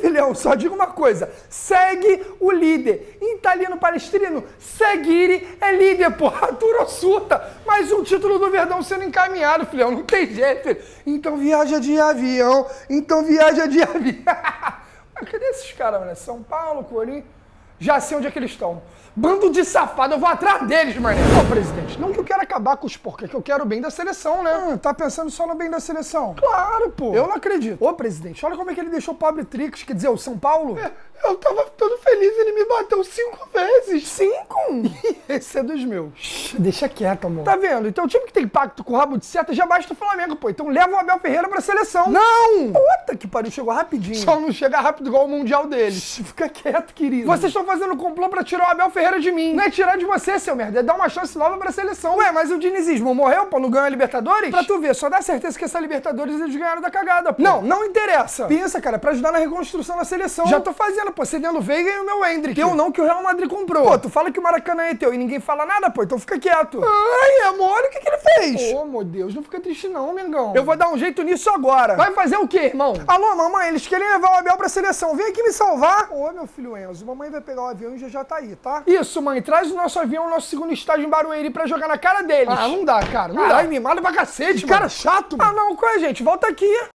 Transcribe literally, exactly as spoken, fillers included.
filhão, só digo uma coisa. Segue o líder. Em italiano palestrino, seguire é líder, porra. Dura surta. Mais um título do Verdão sendo encaminhado, filhão. Não tem jeito, filho. Então viaja de avião. Então viaja de avião. Cadê esses caras, né? São Paulo, Corinthians. Já sei onde é que eles estão. Bando de safado, eu vou atrás deles, mané. Ô, presidente, não que eu quero acabar com os porcos, é que eu quero o bem da seleção, né? Ah, tá pensando só no bem da seleção? Claro, pô. Eu não acredito. Ô, presidente, olha como é que ele deixou o pobre Trix, quer dizer, o São Paulo. É, eu tava todo feliz, ele me bateu cinco vezes. Cinco? Esse é dos meus. Deixa quieto, amor. Tá vendo? Então o time que tem pacto com o rabo de seta já basta o Flamengo, pô. Então leva o Abel Ferreira pra seleção. Não! Puta que pariu, chegou rapidinho. Só não chega rápido igual o Mundial deles. Fica quieto, querido. Vocês estão fazendo complô pra tirar o Abel Ferreira de mim. Não é tirar de você, seu merda, é dar uma chance nova pra seleção. Ué, mas o dinizismo morreu, pô, não ganhou a Libertadores? Pra tu ver, só dá certeza que essa Libertadores eles ganharam da cagada, pô. Não, não interessa. Pensa, cara, pra ajudar na reconstrução da seleção. Já tô fazendo, pô, cedendo o Veiga e o meu Hendrick. Eu não, que o Real Madrid comprou. Pô, tu fala que o Maracanã é teu e ninguém fala nada, pô, então fica quieto. Ai, amor, olha o que que ele fez. Ô, meu Deus, não fica triste não, Mengão. Eu vou dar um jeito nisso agora. Vai fazer o quê, irmão? Alô, mamãe, eles querem levar o Abel pra seleção. Vem aqui me salvar. Ô, meu filho Enzo, mamãe vai pegar o avião e já já tá aí, tá? Isso, mãe, traz o nosso avião, o nosso segundo estágio em Barueri pra jogar na cara deles. Ah, não dá, cara, não Carai, dá. Mimado pra cacete, que cara chato, mano. Ah, não, qual é, gente? Volta aqui.